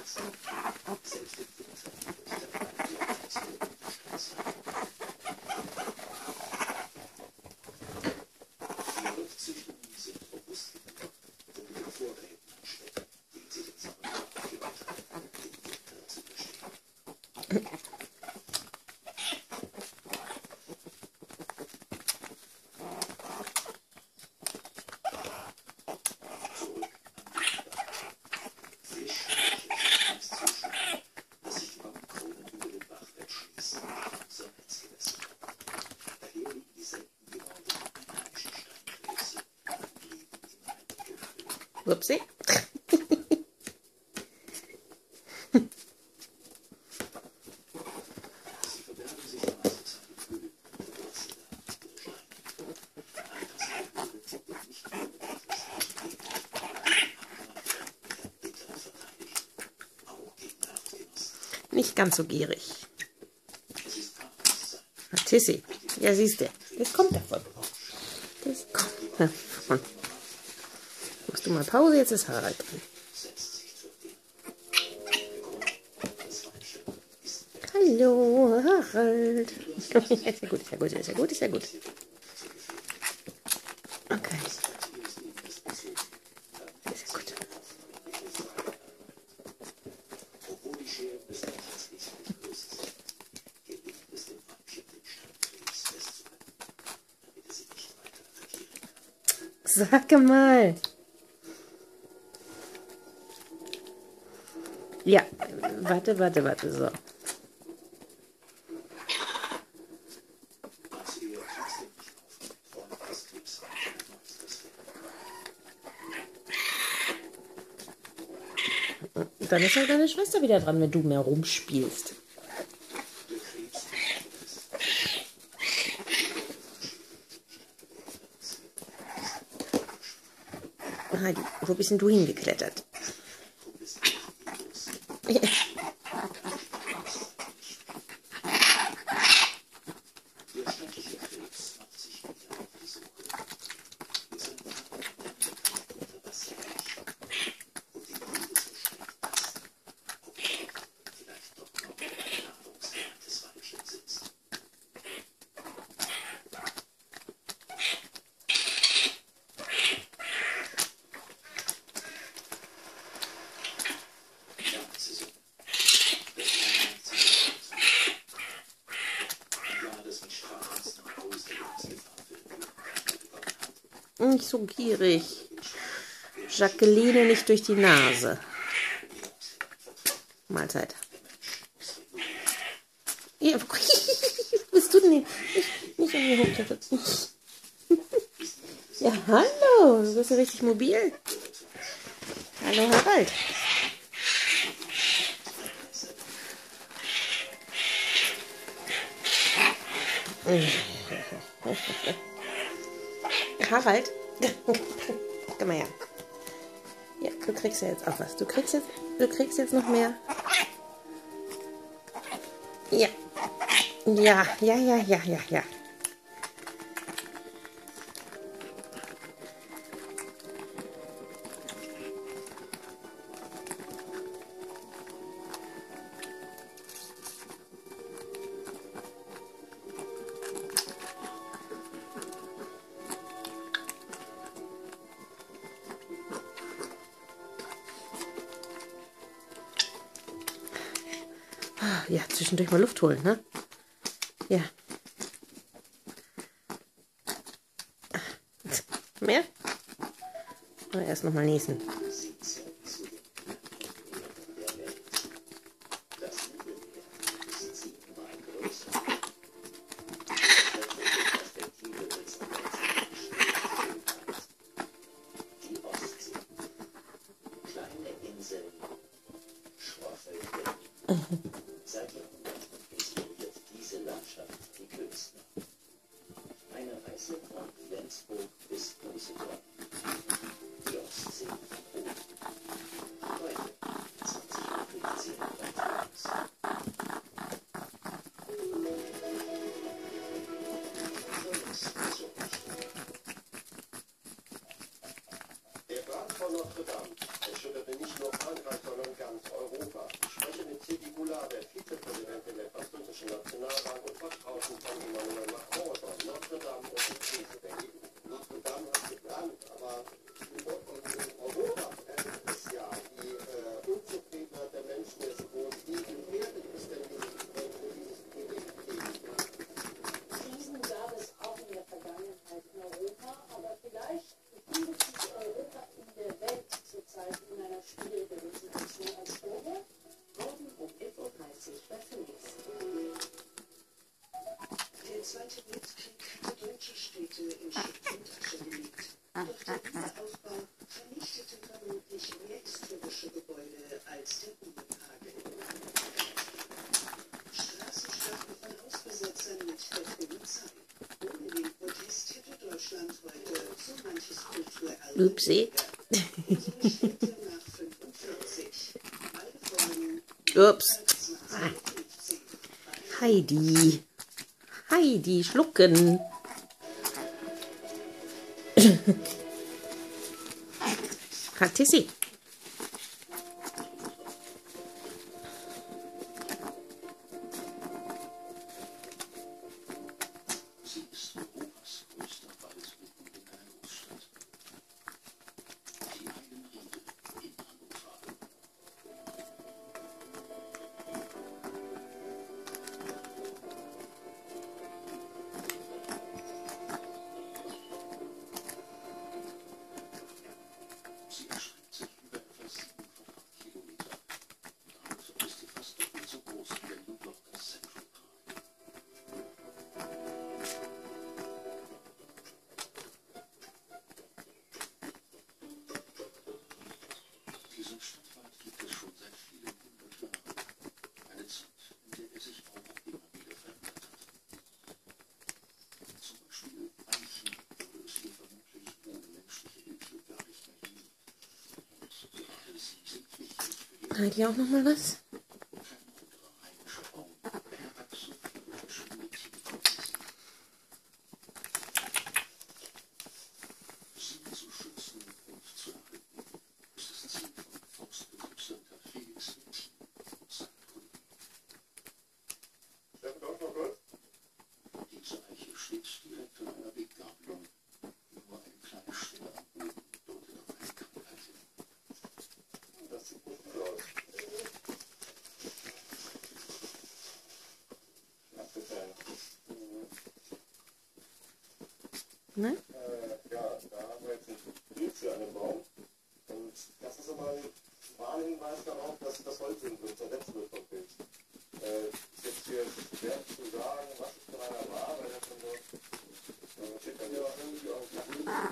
Upsi. Nicht ganz so gierig. Tissi. Ja, siehst du. Das kommt davon. Das kommt davon. Machst du mal Pause, jetzt ist Harald dran. Hallo, Harald. Ist ja gut, ist ja gut, ist ja gut, ist ja gut. Okay. Ist ja gut. Sag mal. Ja, warte, so. Dann ist halt deine Schwester wieder dran, wenn du mehr rumspielst. Heidi, wo bist denn du hingeklettert? Nicht so gierig. Jacqueline nicht durch die Nase. Mahlzeit. Ja, wo bist du denn? Nicht an mir hochklettern. Ja, hallo. Du bist ja richtig mobil. Hallo, Harald. Harald, komm mal her. Ja, du kriegst ja jetzt auch was. Du kriegst jetzt noch mehr. Ja. Ja. Ja, zwischendurch mal Luft holen, ne? Ja. Mehr? Oder erst nochmal niesen. Notre Dame erschütterte nicht nur Frankreich, sondern ganz Europa. Upsi. Ups. Heidi. Heidi, schlucken. Tissi. Hat hier auch noch mal was? Ne? Ja, da haben wir jetzt ein Pilze an dem Baum. Und das ist aber ein Warnhinweis darauf, dass das Holz zersetzt wird vom Pilz. Ist jetzt hier schwer zu sagen, was es von einer war, weil das dann so steht dann ja auch irgendwie auf dem